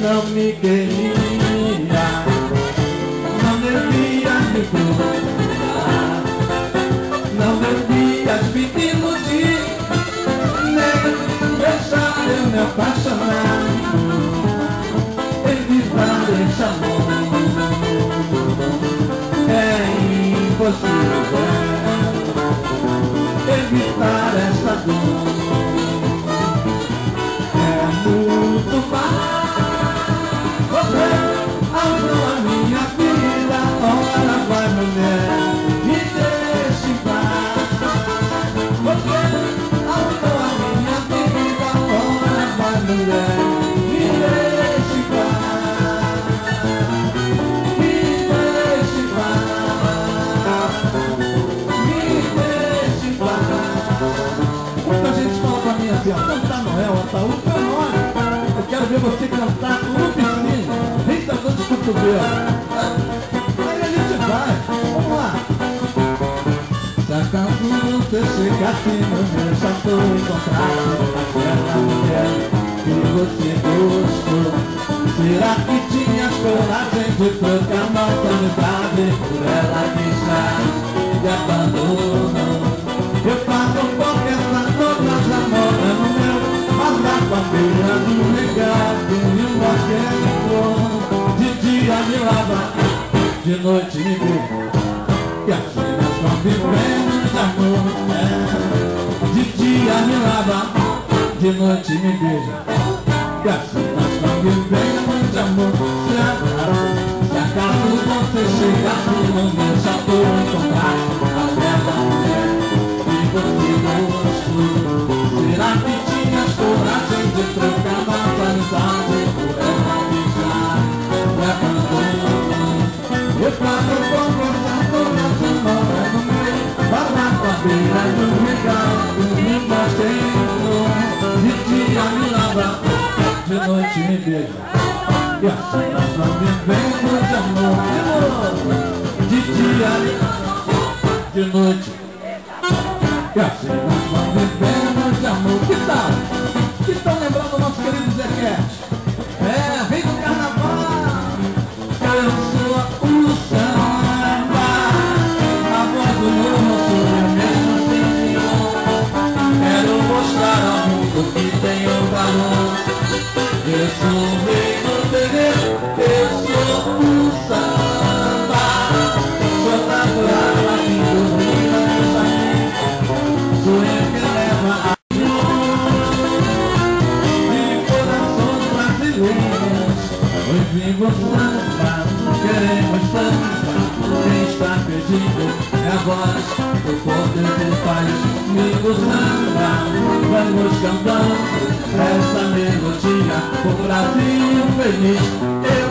não me queria, não devias me procurar, não devias me iludir, nem deixar eu me apaixonar, evitar esse amor. É impossível evitar essa dor. É muito mais. Você arruinou a minha vida. Ora vai, mulher, me deixe em paz. Você arruinou a minha vida. Ora vai, mulher, me deixe em paz. Me deixe em paz. Me deixe em paz. Muita gente fala pra mim assim, ó, cantar Noel, Ataúde, é nóis. Eu quero ver você cantar no piscina, Rita de Cotovelo. Aí a gente vai, vamos lá. Se acaso você chegasse no meu chateau, encontrasse aquela mulher que você gostou, será que tinhas coragem de trocar nossa amizade por ela deixar de abandono? Eu pago qualquer fator, mas amor é no meu, mas na bandeira do legado e um basquete. De dia me lava, de noite me beija, e assim nós vamos vivendo de amor. De dia me lava, de noite me beija, e assim nós vamos vivendo de amor. Se acaso você chegasse no meu chateau, encontrasse aquela mulher você gostou, será que tinhas coragem de trocar nossa amizade por ela deixar me abandono? Eu pago conversar com essa mora no meu, barraco à beira do regalo, me mostei. De dia me lava, de noite me beija, e assim nós vamos vivendo de amor. De dia me lava, de noite, e assim nós vamos vivendo de amor. Que tal? Que tal lembrando o nosso querido Zequete? É, vem do carnaval. Eu sou o samba, a voz do meu moço é mesmo senhor. Quero mostrar ao mundo que tenho valor. Eu sou o rei do terreiro, eu sou o samba. Sou natural aqui do Rio de Janeiro. Sou eu que leva a de corações brasileiros. Hoje vivo samba, queremos samba. Quem está pedindo é a voz do poder do país. Vivo samba, vamos cantando essa melodia, o Brasil feliz.